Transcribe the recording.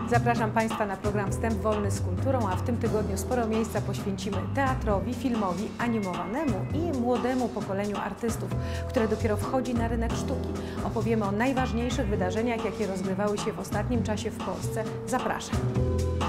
Zapraszam Państwa na program Wstęp wolny z kulturą, a w tym tygodniu sporo miejsca poświęcimy teatrowi, filmowi, animowanemu i młodemu pokoleniu artystów, które dopiero wchodzi na rynek sztuki. Opowiemy o najważniejszych wydarzeniach, jakie rozgrywały się w ostatnim czasie w Polsce. Zapraszam.